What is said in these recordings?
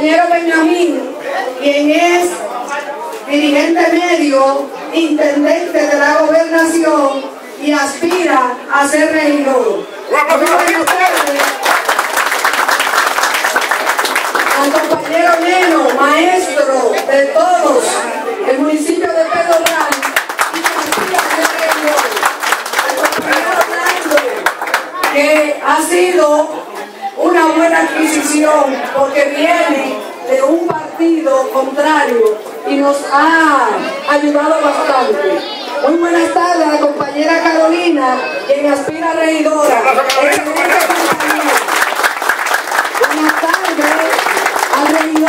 compañero Benjamín, quien es dirigente medio, intendente de la gobernación y aspira a ser regidor. Al compañero Neno, maestro de todos, el municipio de Pedro Brán, y que aspira a ser regidor. Al compañero Orlando, que ha sido una buena adquisición porque viene de un partido contrario y nos ha ayudado bastante. Muy buenas tardes a la compañera Carolina, quien aspira a regidora. Buenas tardes al regidor.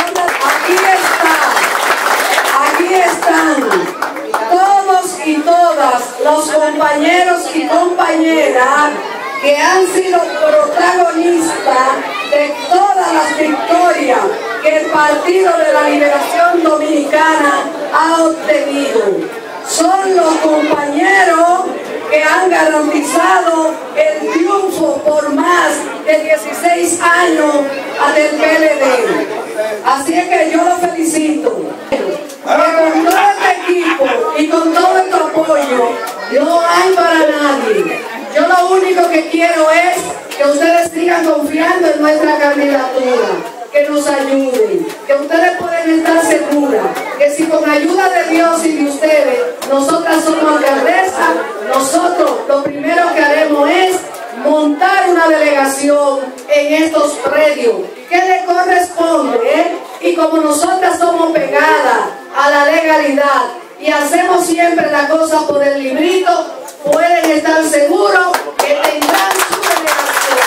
Aquí están todos y todas los compañeros y compañeras que han sido protagonistas de todas las victorias que el Partido de la Liberación Dominicana ha obtenido. Son los compañeros que han garantizado el triunfo por más de 16 años del PLD. Así es que yo los felicito. Con todo este equipo y con todo este apoyo, no hay para nadie. Yo lo único que quiero es que ustedes sigan confiando en nuestra candidatura, que nos ayuden, que ustedes pueden estar seguras, que si con ayuda de Dios y de ustedes, nosotras somos alcaldesa, nosotros lo primero que haremos es montar una delegación en estos predios, que le corresponde, y como nosotras somos pegadas a la legalidad y hacemos siempre la cosa por el librito, pueden estar seguros que tendrán su delegación.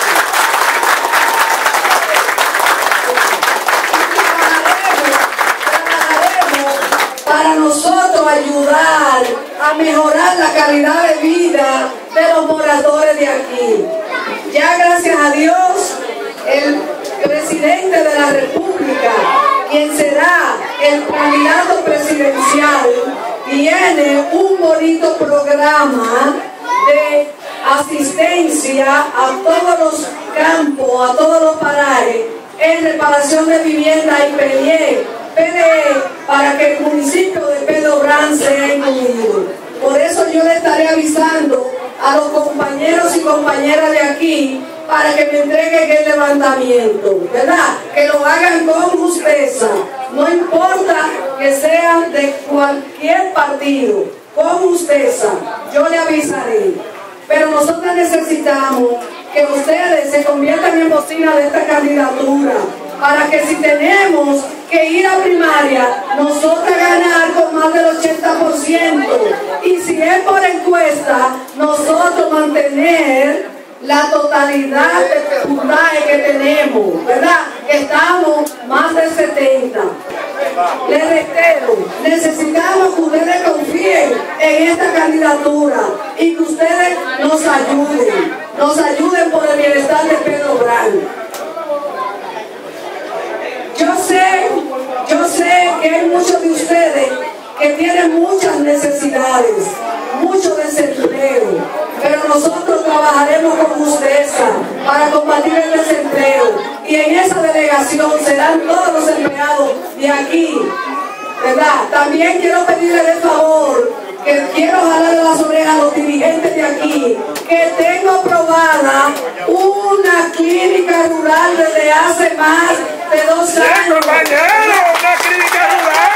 Trabajaremos para nosotros ayudar a mejorar la calidad de vida de los moradores de aquí. Ya gracias a Dios, el presidente de la República, quien será el candidato presidencial, tiene un bonito programa de asistencia a todos los campos, a todos los parajes, en reparación de vivienda y PDE, para que el municipio de Pedro Brán sea incluido. Por eso yo le estaré avisando a los compañeros y compañeras de aquí para que me entreguen el levantamiento, ¿verdad? Que lo hagan con justeza, no importa que sean de cualquier partido, con justeza, yo le avisaré. Pero nosotros necesitamos que ustedes se conviertan en bocina de esta candidatura, para que si tenemos que ir a primaria, nosotros ganar con más del 80%, y si es por encuesta, nosotros mantener la totalidad de puntaje que tenemos, ¿verdad? Que estamos más de 70. Les reitero, necesitamos que ustedes confíen en esta candidatura y que ustedes nos ayuden por el bienestar de Pedro Brán. Yo sé que hay muchos de ustedes que tienen muchas necesidades, mucho desempleo, pero nosotros trabajaremos con justeza para combatir el desempleo, y en esa delegación serán todos los empleados de aquí, ¿verdad? También quiero pedirle de favor, que quiero jalarle las orejas a los dirigentes de aquí, que tengo aprobada una clínica rural desde hace más de 2 años. ¡Sí, compañero! ¡Una clínica rural!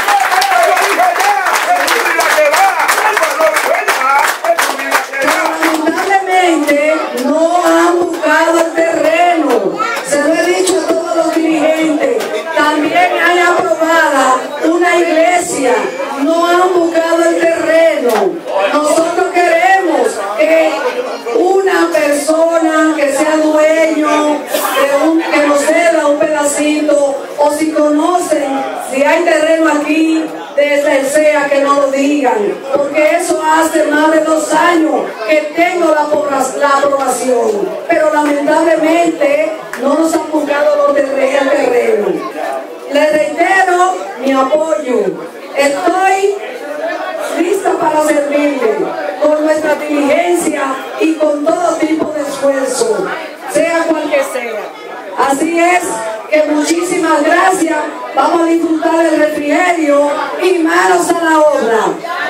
Lamentablemente no han buscado el terreno. Se lo he dicho a todos los dirigentes. También hay aprobada una iglesia. No han buscado el terreno. Nosotros queremos que una persona que sea dueño que nos ceda un pedacito, o si conocen, si hay terreno aquí, desde el SEA, que no lo digan, porque eso hace más de 2 años que tengo la aprobación, pero lamentablemente no nos han buscado los terrenos. Les reitero mi apoyo. Estoy lista para servirle con nuestra diligencia y con todo tipo de esfuerzo, sea cual que sea. Así es que muchísimas gracias. Vamos a disfrutar del refrigerio y manos a la obra.